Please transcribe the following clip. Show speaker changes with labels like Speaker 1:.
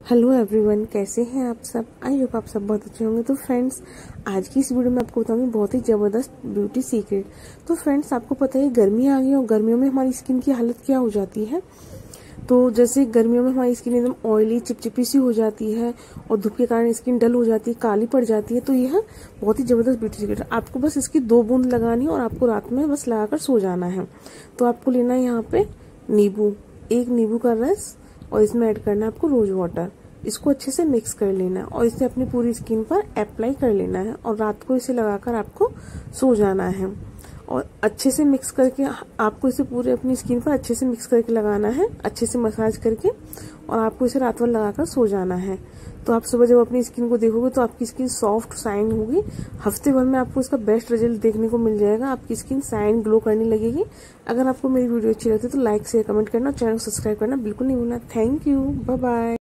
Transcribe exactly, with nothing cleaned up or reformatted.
Speaker 1: Hello everyone, कैसे हैं आप सब। आई होप आप सब बहुत अच्छे होंगे। तो फ्रेंड्स, आज की इस वीडियो में आपको बताऊंगी बहुत ही ज़बरदस्त ब्यूटी सीक्रेट। तो फ्रेंड्स, आपको पता है गर्मियाँ आ गई और गर्मियों में हमारी स्किन की हालत क्या हो जाती है। तो जैसे गर्मियों में हमारी स्किन एकदम ऑयली चिपचिपी सी हो जाती है और धूप के कारण स्किन डल हो जाती है, काली पड़ जाती है। तो यह बहुत ही ज़बरदस्त ब्यूटी सीक्रेट है। आपको बस इसकी दो बूंद लगानी है और आपको रात में बस लगाकर सो जाना है। तो आपको लेना है यहाँ पे नींबू, एक नींबू का रस, और इसमें ऐड करना है आपको रोज वाटर। इसको अच्छे से मिक्स कर लेना है और इसे अपनी पूरी स्किन पर अप्लाई कर लेना है और रात को इसे लगाकर आपको सो जाना है। और अच्छे से मिक्स करके आपको इसे पूरे अपनी स्किन पर अच्छे से मिक्स करके लगाना है, अच्छे से मसाज करके, और आपको इसे रात भर लगाकर सो जाना है। तो आप सुबह जब अपनी स्किन को देखोगे तो आपकी स्किन सॉफ्ट शाइन होगी। हफ्ते भर में आपको इसका बेस्ट रिजल्ट देखने को मिल जाएगा। आपकी स्किन शाइन ग्लो करने लगेगी। अगर आपको मेरी वीडियो अच्छी लगती है तो लाइक शेयर कमेंट करना और चैनल को सब्सक्राइब करना बिल्कुल नहीं भूलना। Thank you, bye bye.